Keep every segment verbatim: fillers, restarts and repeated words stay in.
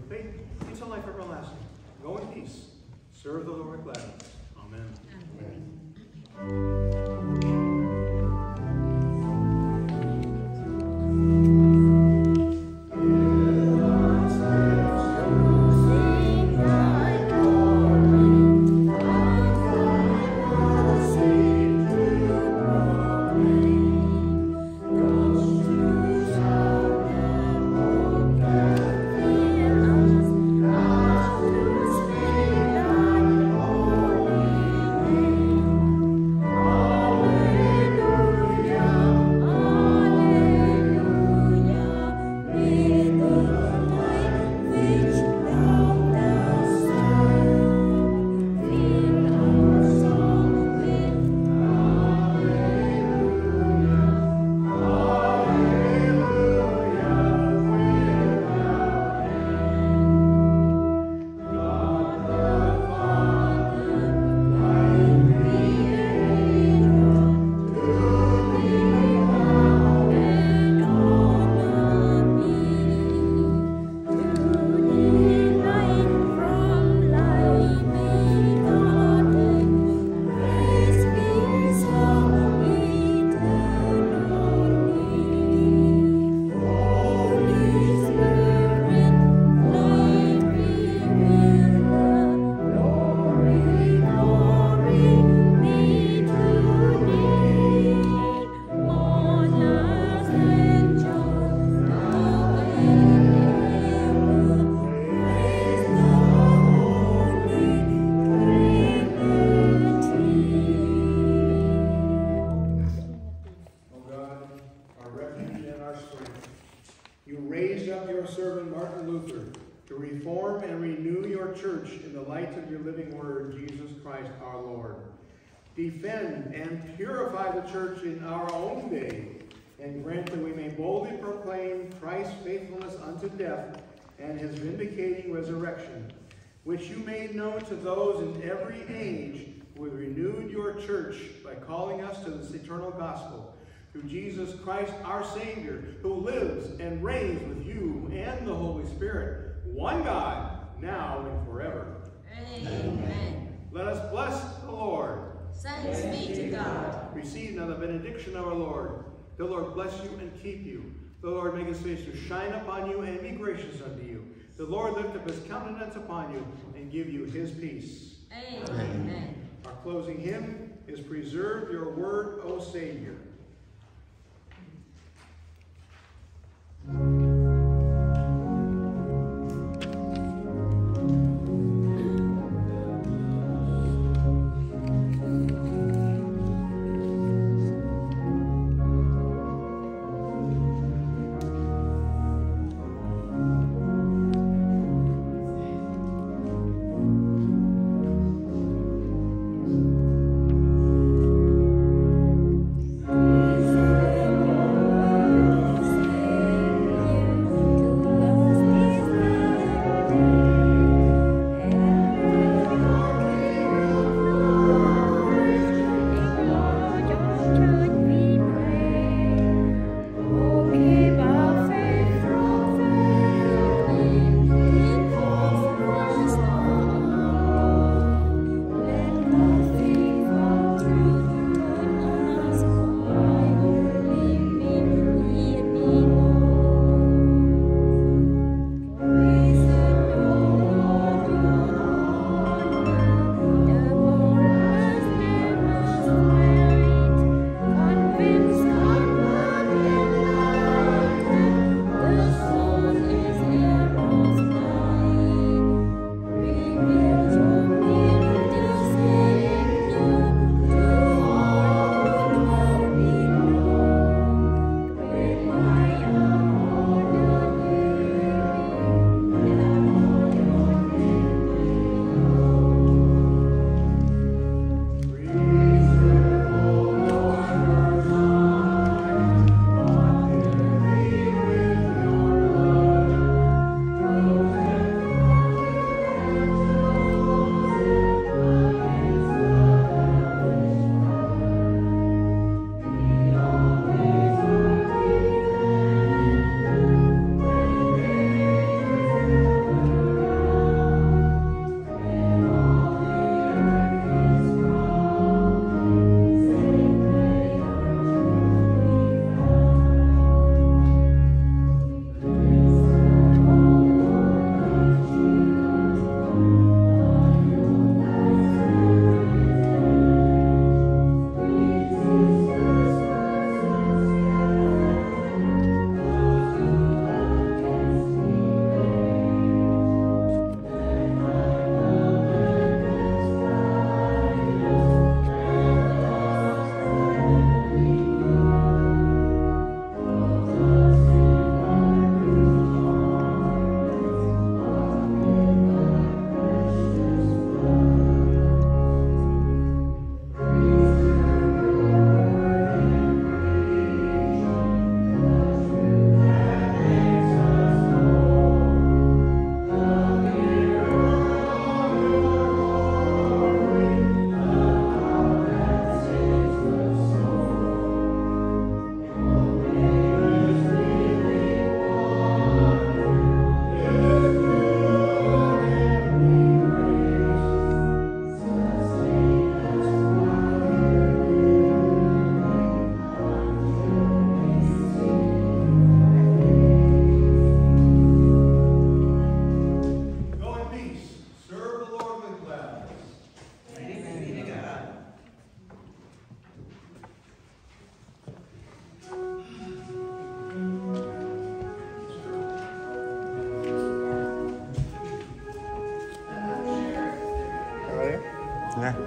faith into life everlasting. Go in peace. Serve the Lord with gladness. Amen. Amen. Defend and purify the church in our own day, and grant that we may boldly proclaim Christ's faithfulness unto death and his vindicating resurrection, which you made known to those in every age who have renewed your church by calling us to this eternal gospel, through Jesus Christ our Savior, who lives and reigns with you and the Holy Spirit, one God, now and forever. Amen. Let us bless the Lord. Thanks be to God. Receive now the benediction of our Lord. The Lord bless you and keep you. The Lord make his face to shine upon you and be gracious unto you. The Lord lift up his countenance upon you and give you his peace. Amen. Our closing hymn is Preserve Your Word, O Savior. Amen.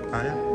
Kaya?